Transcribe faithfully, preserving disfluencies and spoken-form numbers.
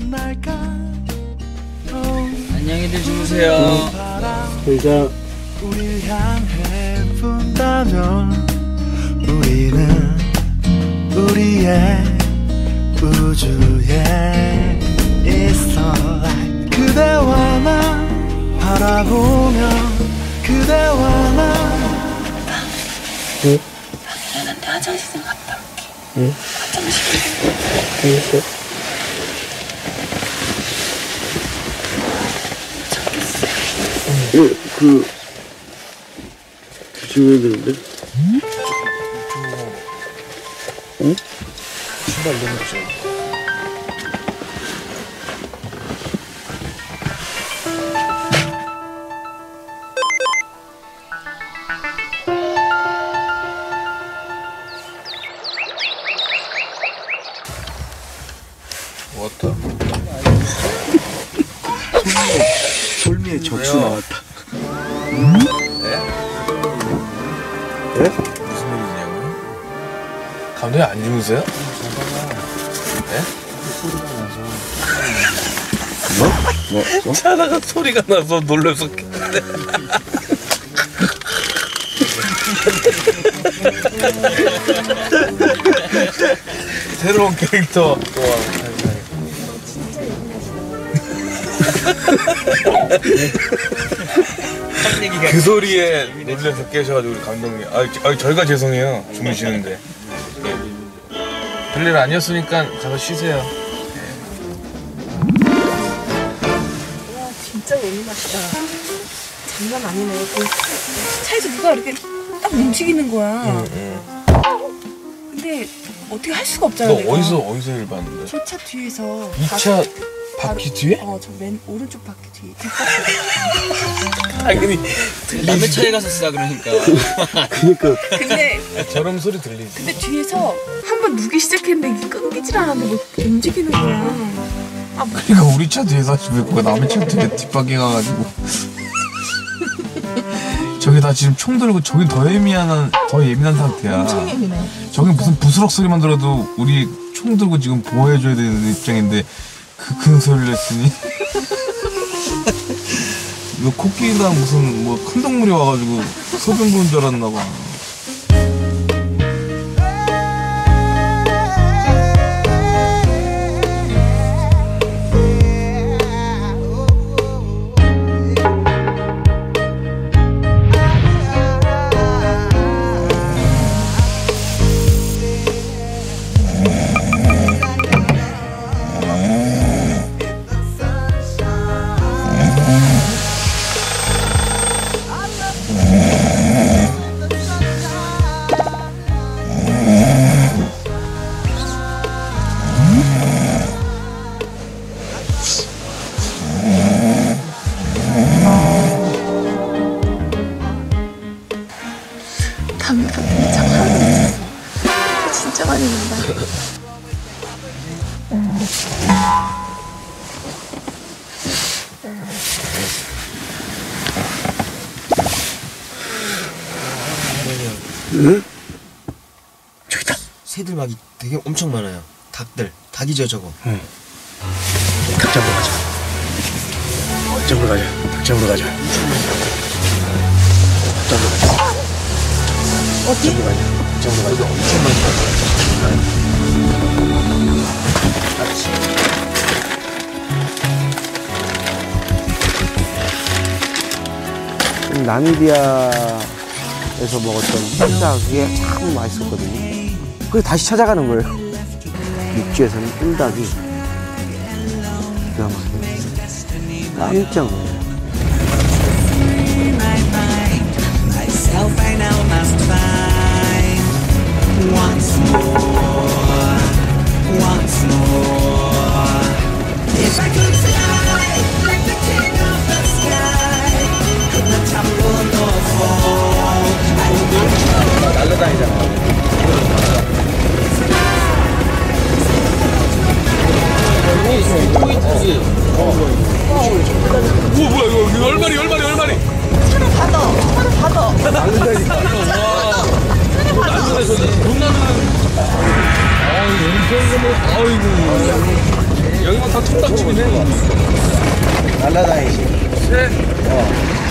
안녕히들 주무세요. 그러니까 우릴 향해 분다면 우리는 우리의 우주에 있어. 그대와 나 바라보며 그대와 나. 응? 미안한데 화장실 좀 갔다 올게. 응? 화장실. 알겠어. 응, 그 조심해야 되는데. 응? 응? 신발 내놓죠. 왔다. 솔미의 적수 나왔다. 네? 네? 무슨 일이냐고요? 감독님 안 주무세요? 네? 뭐? 뭐? 뭐? 자다가 소리가 나서 놀라서 새로운 캐릭터 와. 그 소리에 놀라서 깨셔가지고 우리 감독님 아, 아 저희가 죄송해요 주무시는데 예. 별일 아니었으니까 가서 쉬세요. 와 진짜 예민하시다. 장난 아니네. 그 차에서 누가 이렇게 딱 움직이는 거야. 응, 응. 근데 어떻게 할 수가 없잖아. 너 내가. 어디서 어디서 일 봤는데? 저 차 뒤에서. 이 차 바퀴 뒤에? 어, 저 맨 오른쪽 바퀴 뒤에. 뒷바퀴. 당연히 남의 차에 가서 쓰라 그러니까. 그니까. 근데 저런 소리 들리지. 근데 뒤에서 한 번 누기 시작했는데 이게 끊기질 않았는데 뭐 움직이는 거야. 아, 뭐. 그러니까 우리 차 뒤에서 왜 거기 남의 차 뒤에 뒷바퀴 가가지고 저기 다 지금 총 들고 저기 더 예민한 더 예민한 상태야. 엄청 예민해. 저기 무슨 부스럭 소리만 들어도 우리 총 들고 지금 보호해줘야 되는 입장인데 그 큰 소리를 했으니 이거 코끼리나 무슨 뭐 큰 동물이 와가지고 소변 보는 줄 알았나 봐. 담배가 진짜 하나도 없어. 진짜 많이 난다. 응? 저기다. 새들 막 되게 엄청 많아요. 닭들. 닭이죠 저거. 응. 닭 잡으러 가자. 닭 잡으러 가자. 닭 잡으러 가자. 닭 잡으러 가자. 어디? 닭 잡으러 가자. 닭 잡으러 가자. 엄청 많이 나미비아에서 먹었던 꿀닭이 참 맛있었거든요. 그래서 다시 찾아가는 거예요. 육지에서는 꿀닭이 기가 막혀요. 깜짝 놀라요. 오 뭐야 이거 이거 얼마리 얼마리 얼마리 차로 받아. 차로 받아. 날른다니까 와 날른다 저기 돈 나는 아이고 엄청 아이고 여기가 다 통닭집이네. 날라다니지. 새. 어.